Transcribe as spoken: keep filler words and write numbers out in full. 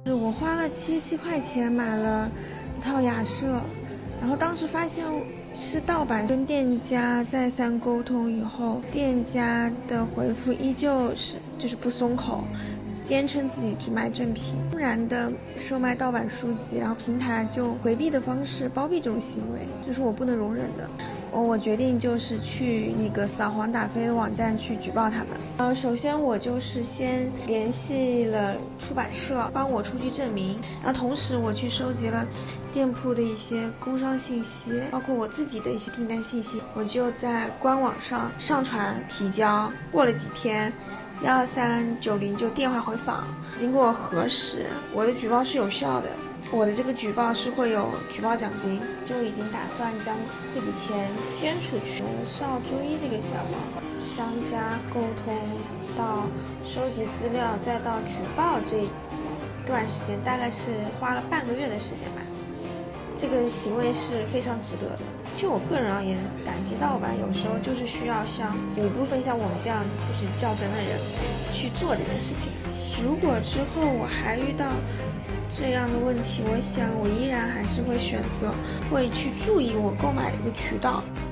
我花了七十七块钱买了一套雅舍，然后当时发现是盗版，跟店家再三沟通以后，店家的回复依旧是就是不松口，坚称自己只卖正品，突然的售卖盗版书籍，然后平台就回避的方式包庇这种行为，这是我不能容忍的。我我决定就是去那个扫黄打非的网站去举报他们。呃，首先我就是先联系了出版社，帮我出具证明，然后同时我去收集了店铺的一些工商信息，包括我自己的一些订单信息，我就在官网上上传提交。过了几天，幺二三九零就电话回访，经过核实，我的举报是有效的。我的这个举报是会有举报奖金，就已经打算将这笔钱捐出去。是要注意这个小商家沟通到收集资料再到举报这一段时间，大概是花了半个月的时间吧。这个行为是非常值得的。就我个人而言，打击盗版有时候就是需要像有一部分像我们这样就是较真的人去做这件事情。如果之后我还遇到这样的问题，我想我依然还是会选择会去注意我购买的一个渠道。